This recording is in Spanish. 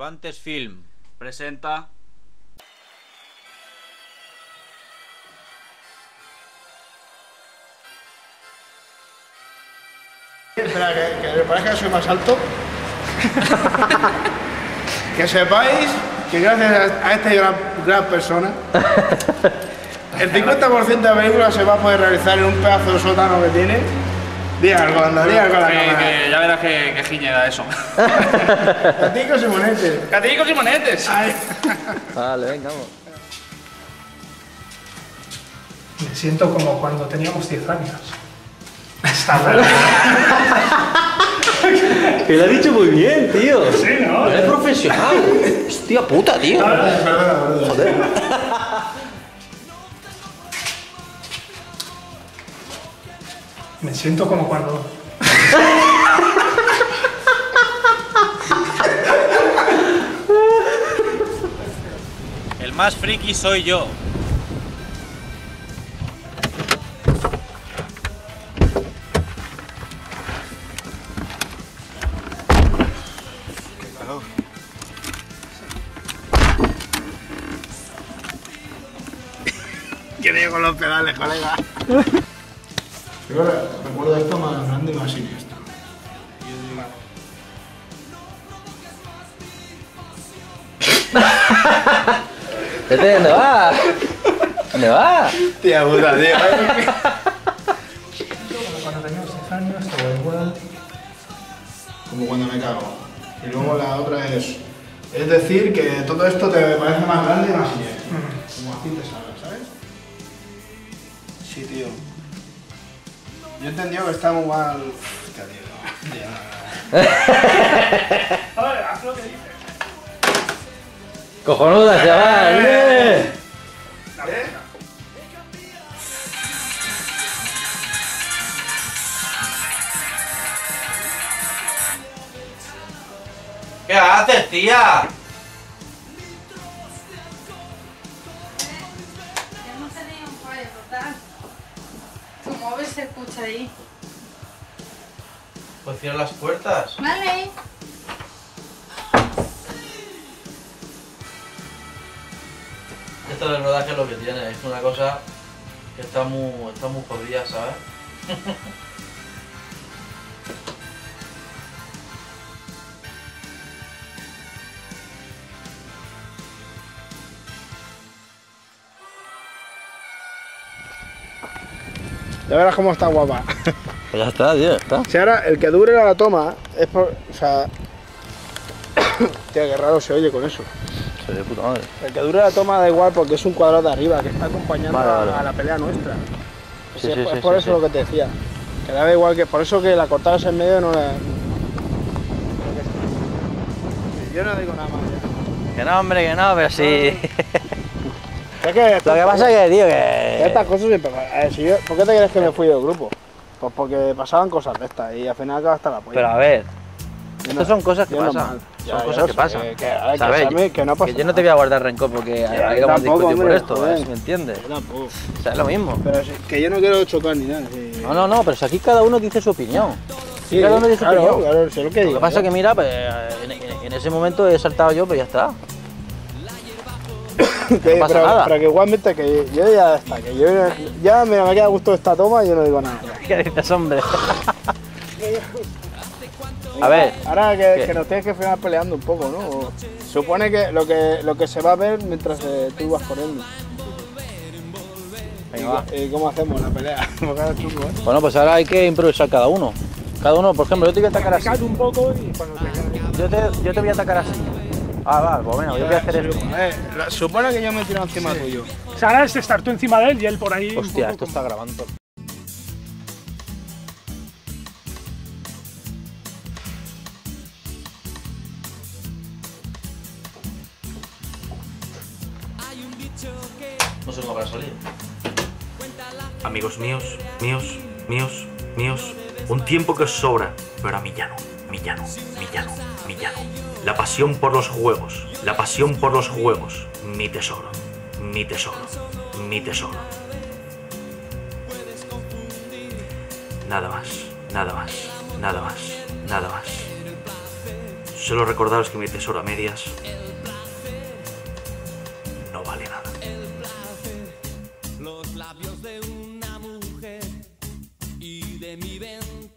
Cervantes Film presenta... Espera, que me parezca que soy más alto. Que sepáis que gracias a esta gran persona, el 50% de la película se va a poder realizar en un pedazo de sótano que tiene. Di algo, anda, di algo a la cámara. Que ya verás que giñe da eso. Caticos y monetes. ¡Caticos y monetes! Ay. Vale, venga, vamos. Me siento como cuando teníamos 10 años. Está verdad. Que lo ha dicho muy bien, tío. Sí, ¿no? Eres profesional. Hostia puta, tío. Perdona. Joder. Me siento como cuando... El más friki soy yo. Que digo con los pedales, colega. Yo recuerdo esto más grande y más siniestro. ¿Dónde va? ¿Dónde va? Tía puta, tío. Cuando teníamos 10 años, todo igual. Como cuando me cago. Y luego la otra es decir que todo esto te parece más grande y más siniestro. Como así te sabes, ¿sabes? Sí, tío. Yo he entendido que está muy mal. Hostia, tío. A ver, haz lo que dices. Cojonuda, chaval. ¿Qué haces, tía? Hemos tenido un fallo total. Tu móvil se escucha ahí. Pues cierra las puertas. Vale. Esto del rodaje es lo que tiene, es una cosa que está muy jodida, ¿sabes? Ya verás cómo está guapa. Pues ya está, tío, ya está. Si ahora el que dure la toma es por. O sea. Tío, qué raro se oye con eso. Se ve puta madre. El que dure la toma da igual porque es un cuadrado de arriba que está acompañando Vale. a la pelea nuestra. Sí, es sí, sí, por sí, eso sí. lo que te decía. Que daba igual que. Por eso que la cortabas en medio no la. Yo no digo nada más ya. Que no, hombre, que no, pero sí. Es que Lo que pasa es que, tío, que... estas cosas siempre. A ver, si yo, ¿por qué te crees que me fui del grupo? Pues porque pasaban cosas de estas y al final acaba hasta la polla. Pero a ver, Yo estas no- son cosas que yo no pasan. mal. Son Ya, cosas yo que sé, pasan. a ver, ¿Sabes? que no pasa Que yo no te voy a guardar rencor porque hayamos tampoco, discutido por hombre, esto, joder. ¿sabes? ¿Me entiendes? Yo tampoco. O sea, es lo mismo. Pero que yo no quiero chocar ni nada. Sí. No, pero si aquí cada uno dice su opinión. Sí, cada uno dice su claro, opinión. claro, sé lo que Lo digo. que pasa es que, mira, pues, en ese momento he saltado yo, pero ya está. No pasa nada. Pero que igualmente que yo ya está, que yo ya me queda a gusto esta toma y yo no digo nada. ¿Qué dices, hombre? A ver, Ahora ¿qué? que nos tienes que frenar peleando un poco, ¿no? Supone que lo que se va a ver mientras tú vas corriendo. venga, va. ¿Y cómo hacemos la pelea? Porque ahora es chungo, ¿eh? Bueno, pues ahora hay que improvisar cada uno. Cada uno, por ejemplo, yo te voy a atacar así. Caldo un poco y cuando te Yo te voy a atacar así. Ah, vale, pues venga, yo voy a hacer esto. Supone que yo me tiro encima tuyo. O sea, ahora es estar tú encima de él y él por ahí. un Hostia, poco esto está grabando. No sé cómo habrá salido. Amigos míos, un tiempo que os sobra, pero a mí ya no, La pasión por los juegos, mi tesoro, mi tesoro. Nada más. Solo recordaros que mi tesoro a medias no vale nada. Los labios de una mujer y de mi ventana.